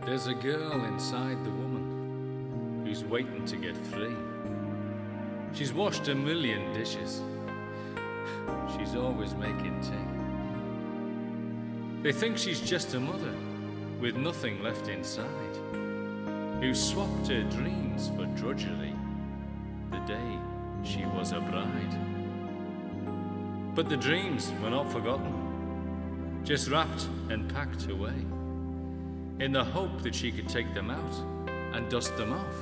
There's a girl inside the woman who's waiting to get free. She's washed a million dishes. She's always making tea. They think she's just a mother with nothing left inside, who swapped her dreams for drudgery the day she was a bride. But the dreams were not forgotten, just wrapped and packed away, in the hope that she could take them out and dust them off.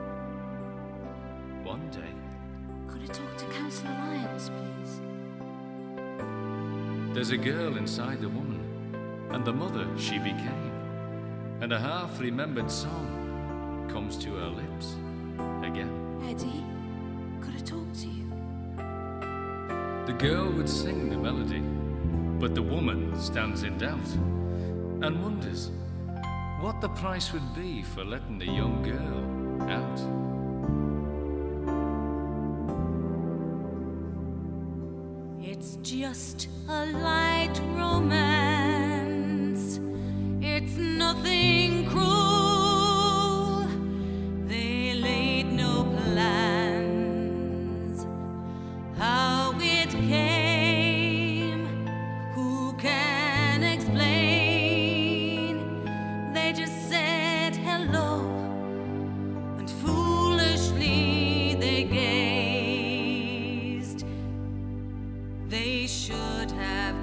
One day... Could I talk to Councillor Lyons, please? There's a girl inside the woman, and the mother she became, and a half-remembered song comes to her lips again. Eddie, could I talk to you? The girl would sing the melody, but the woman stands in doubt and wonders what the price would be for letting the young girl out. It's just a light romance. It's nothing cruel. They laid no plans. How it came, who can explain? They just said hello, and foolishly they gazed. They should have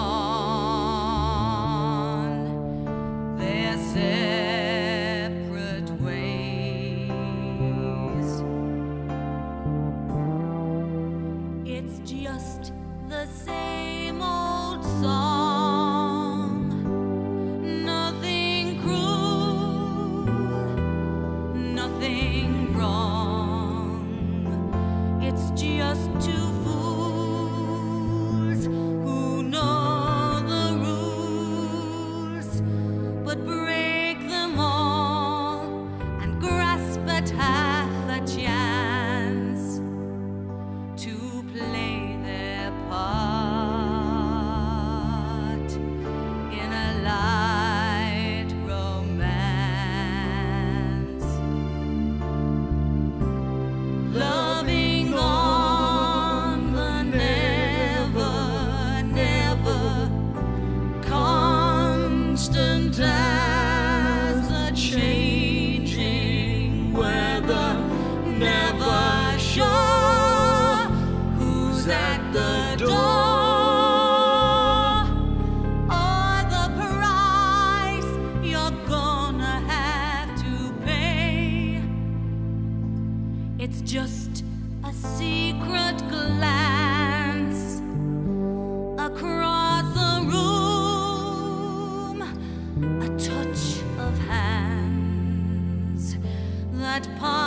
gone their separate ways. It's just the same old song, nothing cruel, nothing wrong. It's just two fools who know the rules, but break them all and grasp at half a chance to play their part in a light romance. Loving on the never, never, constant as the changing weather, never sure who's at the door, or the price you're gonna have to pay. It's just a secret glance across the room, a touch of hands that part